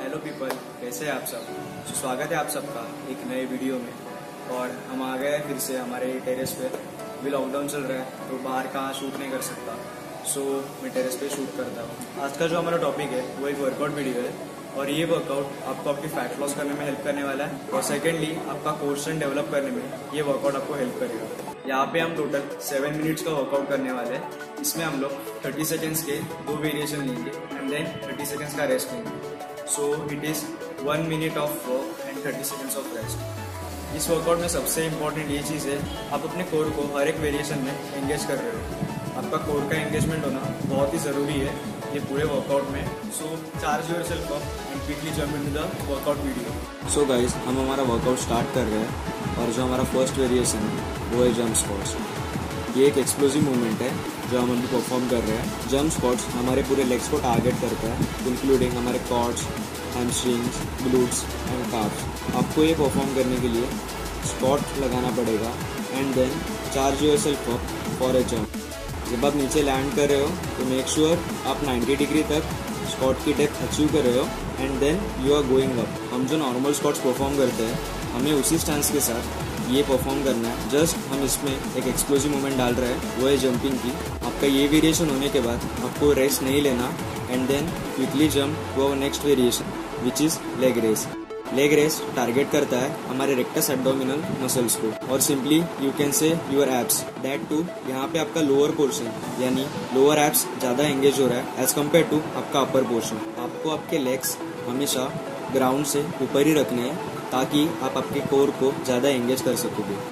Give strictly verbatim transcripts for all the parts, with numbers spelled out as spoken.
Hello people, कैसे हैं आप सब। so, स्वागत है आप सबका एक नए वीडियो में। और हम आ गए फिर से हमारे टेरेस पे। अभी लॉकडाउन चल रहा है तो बाहर कहाँ शूट नहीं कर सकता, सो so, मैं टेरेस पे शूट करता हूँ। आज का जो हमारा टॉपिक है वो एक वर्कआउट वीडियो है और ये वर्कआउट आपको आपकी फैट लॉस करने में हेल्प करने वाला है और सेकेंडली आपका कोर स्ट्रेंथ डेवलप करने में ये वर्कआउट आपको हेल्प करेगा। यहाँ पे हम टोटल सेवन मिनट्स का वर्कआउट करने वाले हैं। इसमें हम लोग थर्टी सेकेंड्स के दो वेरिएशन लेंगे एंड देन थर्टी सेकेंड्स का रेस्ट लेंगे। So it is one minute of work and thirty seconds of rest. इस वर्कआउट में सबसे इम्पोर्टेंट ये चीज़ है, आप अपने कोर को हर एक वेरिएशन में एंगेज कर रहे हो। आपका कोर का एंगेजमेंट होना बहुत ही ज़रूरी है ये पूरे वर्कआउट में। So charge yourself up and quickly jump into the workout video. So guys, हम हमारा वर्कआउट स्टार्ट कर रहे हैं और जो हमारा फर्स्ट वेरिएशन है वो है जंप स्क्वाट्स। ये एक एक्सप्लोसिव मूवमेंट है जो हम अभी परफॉर्म कर रहे हैं। जंप स्क्वाट्स हमारे पूरे लेग्स को टारगेट करता है, इंक्लूडिंग हमारे quads, hamstrings, glutes and calves. आपको ये परफॉर्म करने के लिए स्क्वाट लगाना पड़ेगा and then charge yourself up for a jump. जब आप नीचे लैंड कर रहे हो तो मेक श्योर आप नाइंटी डिग्री तक स्क्वाट की डेप्थ अचीव कर रहे हो and then you are going up. हम जो नॉर्मल स्क्वाट्स परफॉर्म करते हैं हमें उसी स्टैंस के साथ ये परफॉर्म करना है। जस्ट हम इसमें एक एक्सप्लोसिव मूवमेंट डाल रहे हैं, वो है जंपिंग की। आपका ये वेरिएशन होने के बाद आपको रेस्ट नहीं लेना and then quickly jump to our next variation which is leg raise. Leg raise target करता है हमारे रेक्टस एब्डोमिनल मसल्स को और simply you can say your abs. That too यहाँ पे आपका लोअर पोर्शन यानी लोअर एब्स ज्यादा एंगेज हो रहा है एज कम्पेयर टू आपका अपर पोर्शन। आपको आपके लेग्स हमेशा ग्राउंड से ऊपर ही रखने हैं ताकि आप आपके कोर को ज्यादा एंगेज कर सकोगे।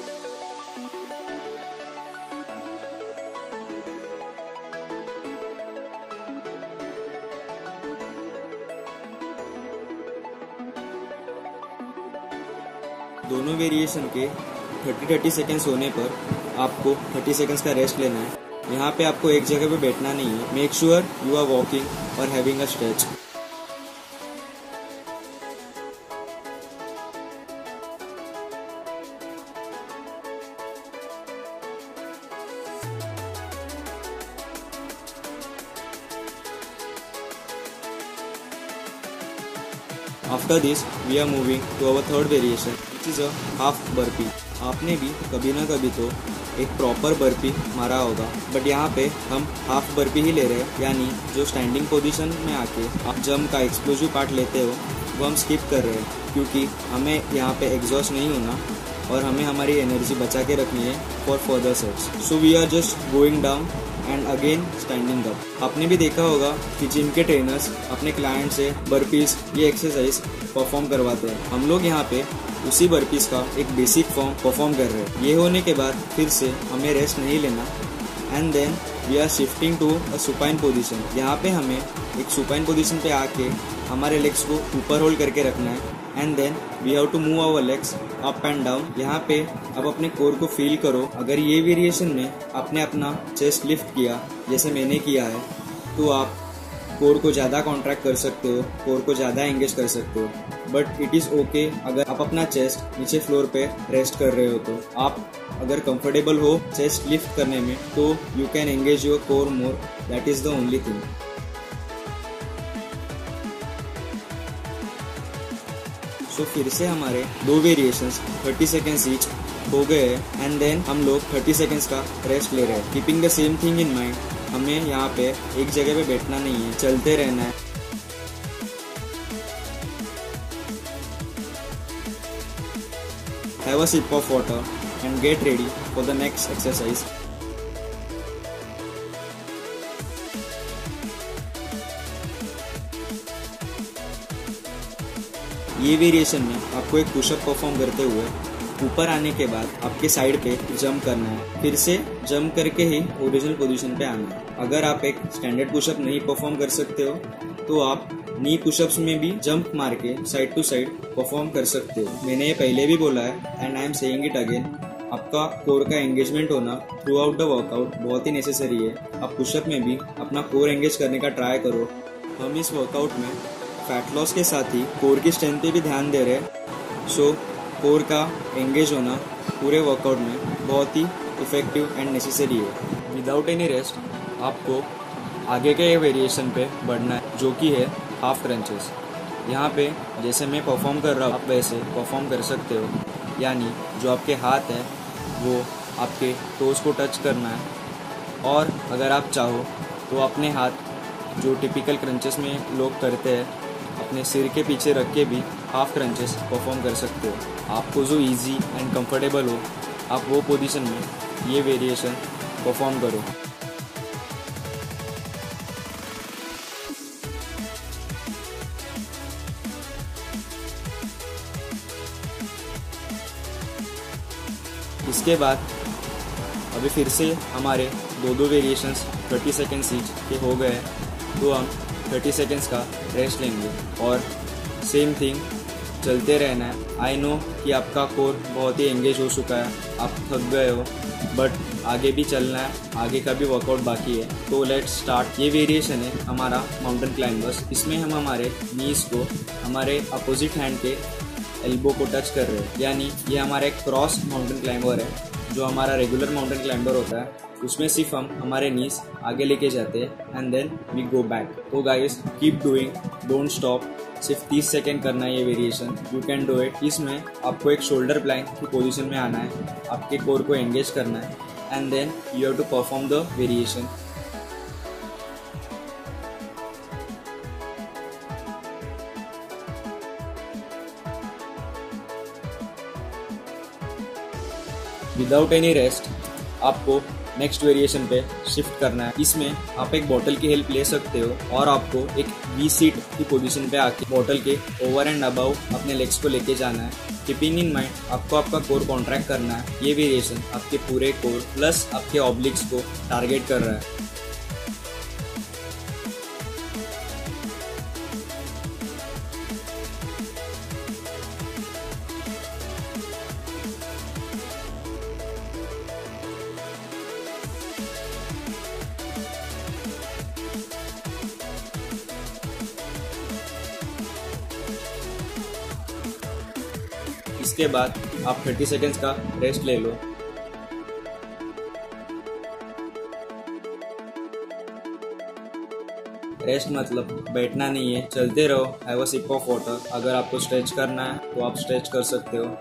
दोनों वेरिएशन के थर्टी थर्टी सेकेंड्स होने पर आपको थर्टी सेकेंड्स का रेस्ट लेना है। यहाँ पे आपको एक जगह पे बैठना नहीं है। Make sure you are walking और having a stretch. After this, we are moving to our third variation, which is a half burpee. आपने भी कभी ना कभी तो एक प्रॉपर बर्पी मारा होगा, बट यहाँ पे हम हाफ बर्पी ही ले रहे हैं, यानी जो स्टैंडिंग पोजीशन में आके आप जंप का एक्सप्लोसिव पार्ट लेते हो वो हम स्किप कर रहे हैं क्योंकि हमें यहाँ पे एग्जॉस्ट नहीं होना और हमें हमारी एनर्जी बचा के रखनी है for further sets. So we are just going down and again standing up. आपने भी देखा होगा कि जिम के ट्रेनर्स अपने क्लाइंट से बर्पीज ये एक्सरसाइज परफॉर्म करवाते हैं। हम लोग यहाँ पे उसी बर्पीज का एक बेसिक फॉर्म परफॉर्म कर रहे हैं। ये होने के बाद फिर से हमें रेस्ट नहीं लेना and then we are shifting to a supine position. यहाँ पे हमें एक सुपाइन पोजीशन पे आके हमारे लेग्स को ऊपर होल्ड करके रखना है and then we have to move our legs up and down. यहाँ पे अब अपने कोर को फील करो। अगर ये वेरिएशन में आपने अपना चेस्ट लिफ्ट किया जैसे मैंने किया है तो आप कोर को ज़्यादा कॉन्ट्रैक्ट कर सकते हो, कोर को ज़्यादा एंगेज कर सकते हो। बट इट इज़ ओके अगर आप अपना चेस्ट नीचे फ्लोर पे रेस्ट कर रहे हो तो। आप अगर कंफर्टेबल हो चेस्ट लिफ्ट करने में तो you can engage your core more, that is the only thing. So फिर से हमारे दो वेरिएशंस थर्टी सेकेंड्स ईच हो गए हैं एंड देन हम लोग थर्टी सेकेंड्स का रेस्ट ले रहे हैं। Keeping the same thing in mind, हमें यहाँ पे एक जगह पे बैठना नहीं है, चलते रहना है। Have a sip of water and get ready for the next exercise. ये वेरिएशन में आपको एक पुशअप परफॉर्म करते हुए ऊपर आने के बाद आपके साइड पे जंप करना है। फिर से जंप करके ही ओरिजिनल पोजीशन पे आना है। अगर आप एक स्टैंडर्ड पुशअप नहीं परफॉर्म कर सकते हो तो आप नी पुशअप्स में भी जंप मार के साइड टू साइड परफॉर्म कर सकते हो। मैंने ये पहले भी बोला है and I am saying it again, आपका कोर का एंगेजमेंट होना थ्रू आउट द वर्कआउट बहुत ही नेसेसरी है। आप पुशअप में भी अपना कोर एंगेज करने का ट्राई करो। हम इस वर्कआउट में फैट लॉस के साथ ही कोर की स्ट्रेंथ पे भी ध्यान दे रहे हैं। सो कोर का एंगेज होना पूरे वर्कआउट में बहुत ही इफेक्टिव एंड नेसेसरी है। विदाउट एनी रेस्ट आपको आगे के वेरिएशन पे बढ़ना है जो कि है हाफ क्रंचेस। यहाँ पे जैसे मैं परफॉर्म कर रहा हूँ आप वैसे परफॉर्म कर सकते हो, यानी जो आपके हाथ है वो आपके टोस को टच करना है। और अगर आप चाहो तो अपने हाथ जो टिपिकल क्रंचेस में लोग करते हैं अपने सिर के पीछे रख के भी हाफ क्रंचेस परफॉर्म कर सकते हो। आपको जो इजी एंड कंफर्टेबल हो आप वो पोजीशन में ये वेरिएशन परफॉर्म करो। इसके बाद अभी फिर से हमारे दो दो वेरिएशंस तीस सेकेंड्स ईच के हो गए हैं, तो हम तीस सेकेंड्स का रेस्ट लेंगे और सेम थिंग चलते रहना है। आई नो कि आपका कोर बहुत ही एंगेज हो चुका है, आप थक गए हो, बट आगे भी चलना है, आगे का भी वर्कआउट बाकी है। तो लेट्स स्टार्ट। ये वेरिएशन है हमारा माउंटेन क्लाइंबर्स। इसमें हम हमारे नीज को हमारे अपोजिट हैंड के एल्बो को टच कर रहे हैं, यानी ये हमारा एक क्रॉस माउंटेन क्लाइंबर है। जो हमारा रेगुलर माउंटेन क्लाइंबर होता है उसमें सिर्फ हम हमारे नीज आगे लेके जाते हैं and then we go back. तो guys keep doing, don't stop. सिर्फ तीस सेकेंड करना है ये variation, you can do it. इसमें आपको एक शोल्डर प्लैंक की पोजीशन में आना है, आपके कोर को एंगेज करना है and then you have to perform the variation. Without any rest आपको नेक्स्ट वेरिएशन पे शिफ्ट करना है। इसमें आप एक बॉटल की हेल्प ले सकते हो और आपको एक वी सीट की पोजीशन पे आके बॉटल के ओवर एंड अबाउ अपने लेग्स को लेके जाना है। कीपिंग इन माइंड आपको आपका कोर कॉन्ट्रैक्ट करना है। ये वेरिएशन आपके पूरे कोर प्लस आपके ऑब्लिक्स को टारगेट कर रहा है। इसके बाद आप तीस सेकेंड्स का रेस्ट ले लो। रेस्ट मतलब बैठना नहीं है, चलते रहो। Have a sip of water. अगर आपको स्ट्रेच करना है तो आप स्ट्रेच कर सकते हो।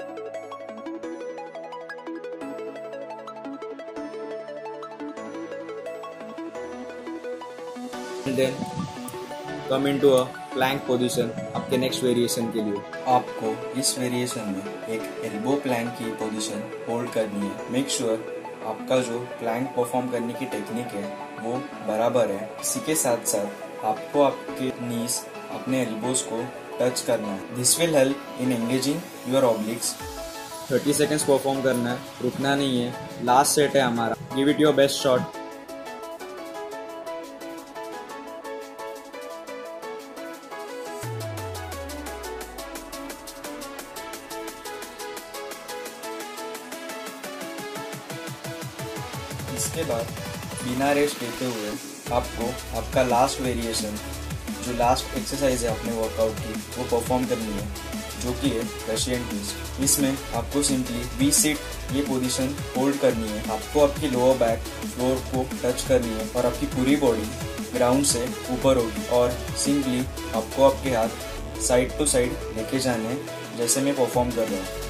And then come into a plank position आपके नेक्स्ट वेरिएशन के लिए। आपको इस वेरिएशन में एक एल्बो प्लैंक की पोजीशन होल्ड करनी है। मेक श्योर sure आपका जो प्लैंक परफॉर्म करने की टेक्निक है वो बराबर है। इसी के साथ साथ आपको आपके नीज अपने एल्बोज को टच करना है। This will help in engaging your obliques. तीस सेकेंड्स परफॉर्म करना है, रुकना नहीं है। लास्ट सेट है हमारा, give it your best shot. इसके बाद बिना रेस्ट लेते हुए आपको आपका लास्ट वेरिएशन, जो लास्ट एक्सरसाइज है अपने वर्कआउट की, वो परफॉर्म करनी है, जो कि है रशियन ट्विस्ट। इसमें आपको सिंपली वी सिट ये पोजीशन होल्ड करनी है। आपको आपकी लोअर बैक फ्लोर को टच करनी है और आपकी पूरी बॉडी ग्राउंड से ऊपर होगी और सिंपली आपको आपके हाथ साइड टू साइड लेके जाने हैं, जैसे मैं परफॉर्म कर रहा हूँ।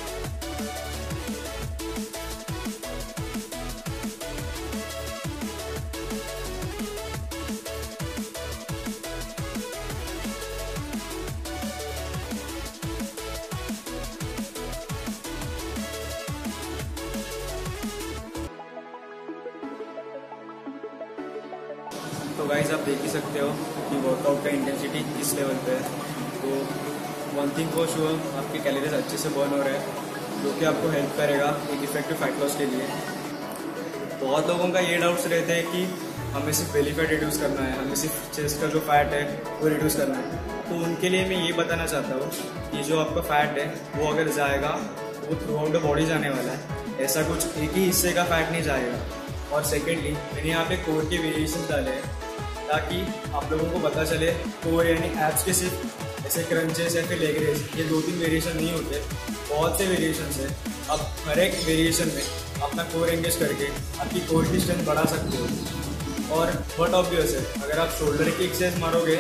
तो गाइस आप देख ही सकते हो कि वर्कआउट का इंटेंसिटी किस लेवल पे है। तो वन थिंग फॉर श्योर, आपके कैलोरीज अच्छे से बर्न हो रहे हैं, जो कि आपको हेल्प करेगा एक इफेक्टिव फैट लॉस के लिए। बहुत लोगों का ये डाउट्स रहते हैं कि हमें सिर्फ बेली फैट रिड्यूस करना है, हमें सिर्फ चेस्ट का जो फैट है वो रिड्यूस करना है। तो उनके लिए मैं ये बताना चाहता हूँ कि जो आपका फैट है वो अगर जाएगा तो वो थ्रू आउट द बॉडी जाने वाला है, ऐसा कुछ एक ही हिस्से का फैट नहीं जाएगा। और सेकेंडली मैंने यहाँ पे कोर के वेरिएशन डाले हैं ताकि आप लोगों को पता चले कोर यानी एब्स के सिर्फ ऐसे क्रंचेस या फिर लेग रेस, ये दो तीन वेरिएशन नहीं होते, बहुत से वेरिएशन है। आप हर एक वेरिएशन में अपना कोर एंगेज करके आपकी कोर की स्ट्रेंथ बढ़ा सकते हो। और बहुत ऑब्वियस है, अगर आप शोल्डर की एक्सरसाइज मारोगे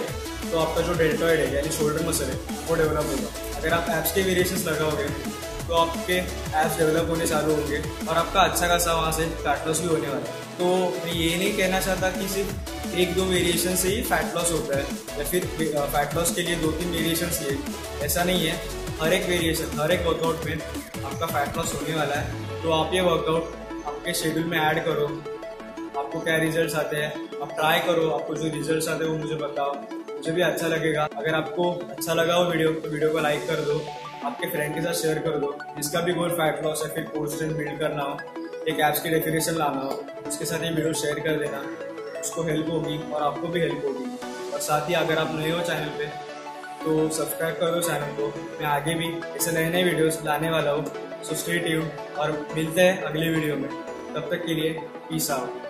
तो आपका जो डेल्टॉइड है यानी शोल्डर मसल है वो डेवलप होगा। अगर आप एब्स के वेरिएशंस लगाओगे तो आपके एब्स डेवलप होने चालू होंगे और आपका अच्छा खासा वहाँ से फैट लॉस भी होने वाला है। तो मैं ये नहीं कहना चाहता कि सिर्फ एक दो वेरिएशन से ही फैट लॉस होता है या फिर फैट लॉस के लिए दो तीन वेरिएशन चाहिए, ऐसा नहीं है। हर एक वेरिएशन, हर एक वर्कआउट में आपका फैट लॉस होने वाला है। तो आप ये वर्कआउट आपके शेड्यूल में ऐड करो, आपको क्या रिजल्ट्स आते हैं आप ट्राई करो, आपको जो रिजल्ट्स आते हैं वो मुझे बताओ, मुझे भी अच्छा लगेगा। अगर आपको अच्छा लगा हो वीडियो तो वीडियो को लाइक कर दो, आपके फ्रेंड के साथ शेयर कर दो जिसका भी गोल फैट लॉस या फिर कोर स्ट्रेंथ बिल्ड करना हो, एक एब्स की डेफिनेशन लाना हो, उसके साथ ये वीडियो शेयर कर देना, उसको हेल्प होगी और आपको भी हेल्प होगी। और साथ ही अगर आप नए हो चैनल पे तो सब्सक्राइब करो चैनल को, मैं आगे भी ऐसे नए नए वीडियोस लाने वाला हूँ। सो स्टे ट्यून्ड और मिलते हैं अगले वीडियो में, तब तक के लिए पीस आउट।